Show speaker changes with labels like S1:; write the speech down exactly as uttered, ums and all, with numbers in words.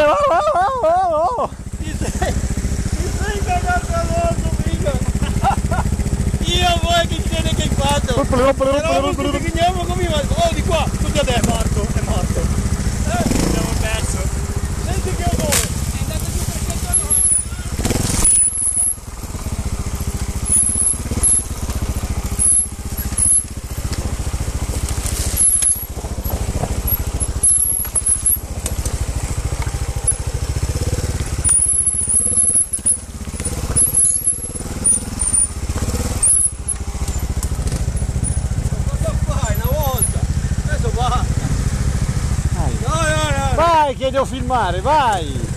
S1: oh, oh, oh, oh.
S2: Ti sei, ti sei cagato addosso, figa. Io vuoi che crede che hai fatto? Però non ti chiamiamo come va. Oh, di qua, tutti a te. È morto, è morto. Eh, abbiamo perso. Senti che odore. È andato giù per cento noi.
S1: Vai che devo filmare, vai!